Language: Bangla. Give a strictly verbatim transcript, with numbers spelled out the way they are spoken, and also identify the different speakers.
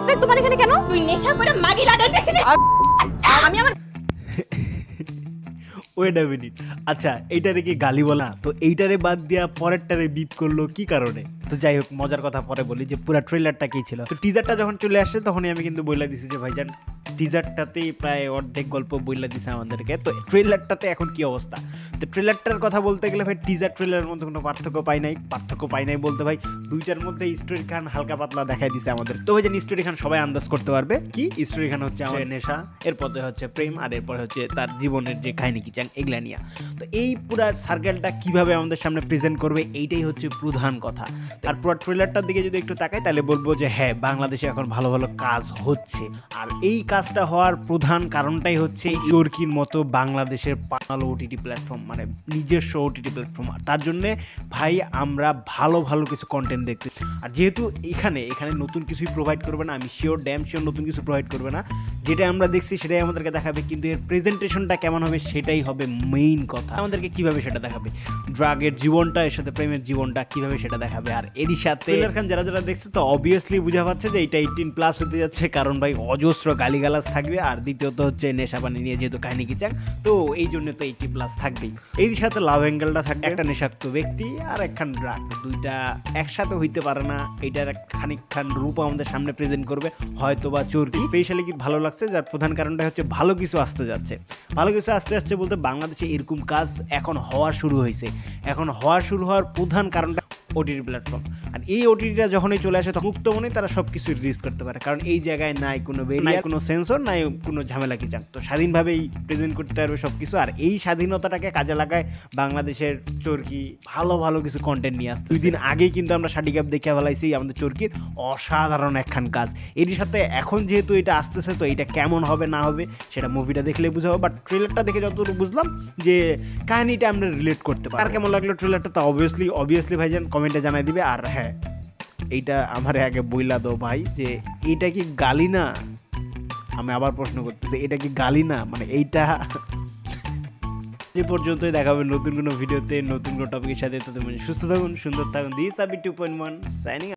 Speaker 1: রেসপেক্ট তোমার এখানে কেন? তুই নেশা করে মাগি লাগাইতেছিস। আমি আমার
Speaker 2: ওয়েট আ মিনিট, আচ্ছা এইটারে কি গালি বলা? তো এইটারে বাদ দিয়া পরেরটারে বিপ করলো কি কারণে? তো যাই হোক, মজার কথা পরে বলি যে পুরো ট্রেলারটা কি ছিল। তো টিজারটা যখন চলে আসে তখনই আমি কিন্তু বইলা দিছি যে ভাইজান টিজারটাতেই প্রায় অর্ধেক গল্প বইলা দিছে আমাদেরকে। তো ট্রেলারটাতে এখন কি অবস্থা? তো ট্রেলারটার কথা বলতে গেলে ভাই টিজার ট্রেলারের মধ্যে কোনো পার্থক্য পাই নাই। পার্থক্য পাই নাই বলতে ভাই দুইটার মধ্যে স্টোরি খান হালকা পাতলা দেখাই দিছে আমাদের। তো ভাই জানি স্টোরি খান সবাই আন্দাজ করতে পারবে কি স্টোরি খান হচ্ছে আমাদের নেশা, এরপরে হচ্ছে প্রেম, আর এরপরে হচ্ছে তার জীবনের যে কাহিনী কি চান এগুলা নিয়ে। তো এই পুরা সার্কেলটা কিভাবে আমাদের সামনে প্রেজেন্ট করবে এইটাই হচ্ছে প্রধান কথা। তারপর ট্রেলারটার দিকে যদি একটু তাকাই তাহলে বলবো যে হ্যাঁ, বাংলাদেশে এখন ভালো ভালো কাজ হচ্ছে। আর এই কাজটা হওয়ার প্রধান কারণটাই হচ্ছে চরকির মতো বাংলাদেশের পানালো ওটিটি প্ল্যাটফর্ম, মানে নিজস্ব ওটিটি প্ল্যাটফর্ম। আর তার জন্যে ভাই আমরা ভালো ভালো কিছু কন্টেন্ট দেখতে, আর যেহেতু এখানে এখানে নতুন কিছুই প্রোভাইড করবে না, আমি শিওর ড্যাম শিওর নতুন কিছু প্রোভাইড করবে না। যেটা আমরা দেখছি সেটাই আমাদেরকে দেখাবে, কিন্তু এর প্রেজেন্টেশনটা কেমন হবে সেটাই হবে মেইন কথা। আমাদেরকে কিভাবে সেটা দেখাবে, ড্রাগের জীবনটা এর সাথে প্রেমের জীবনটা কিভাবে সেটা দেখাবে। আর এরই সাথে ট্রেলার খান যারা যারা দেখছে তো অবভিয়াসলি বুঝা পাচ্ছে যে এটা এইটিন প্লাস হতে যাচ্ছে, কারণ ভাই অজস্র গালিগালাজ থাকবে। আর দ্বিতীয়ত হচ্ছে নেশাপানি নিয়ে যেহেতু কাহিনী কি চান, তো এই জন্য তো এইটি প্লাস থাকবেই। এর সাথে লাভ অ্যাঙ্গেলটা থাকবে, একটা নেশাক্ত ব্যক্তি আর একখান ড্রাগ, দুইটা একসাথে হইতে পারে না। এইটার খানিকখান রূপ আমাদের সামনে প্রেজেন্ট করবে হয়তো বা চোরকি। স্পেশালি কি ভালো লাগছে যার প্রধান কারণটা হচ্ছে ভালো কিছু আসতে যাচ্ছে। ভালো কিছু আসতে আসছে বলতে বাংলাদেশে এরকম কাজ এখন হওয়া শুরু হয়েছে। এখন হওয়া শুরু হওয়ার প্রধান কারণটা ওটিটি প্ল্যাটফর্ম। আর এই ওটিটিটা যখনই চলে আসে তখন মুক্ত মনে তারা সব কিছু রিলিজ করতে পারে, কারণ এই জায়গায় নাই কোনো নাই কোনো সেন্সর, নাই কোনো ঝামেলা কি চান, তো স্বাধীনভাবেই প্রেজেন্ট করতে পারবে সব কিছু। আর এই স্বাধীনতাটাকে কাজে লাগায় বাংলাদেশের চরকি ভালো ভালো কিছু কন্টেন্ট নিয়ে আসছে। দুই দিন আগেই কিন্তু আমরা শাটি ক্যাপ দেখে ফেলাইছি আমাদের চরকির অসাধারণ একখান কাজ। এরই সাথে এখন যেহেতু এটা আসতেছে তো এটা কেমন হবে না হবে সেটা মুভিটা দেখলে বুঝাবো, বাট ট্রেলারটা দেখে যতটুকু বুঝলাম যে কাহিনিটা আমরা রিলেট করতে পারি। আর কেমন লাগলো ট্রেলারটা তো অবভিয়াসলি অবভিয়াসলি ভাইজান কমেন্টে জানাই দিবে। আর হ্যাঁ, এইটা আমার আগে বইলা দাও ভাই যে এইটা কি গালি না? আমি আবার প্রশ্ন করতেছি, এটা কি গালি না? মানে এইটা যে পর্যন্তই দেখাবে নতুন কোনো ভিডিওতে নতুন কোনো টপিকের সাথে। তো তুমি সুস্থ থাকুন, সুন্দর থাকুন। দিস আবি টু পয়েন্ট ওয়ান সাইনিং।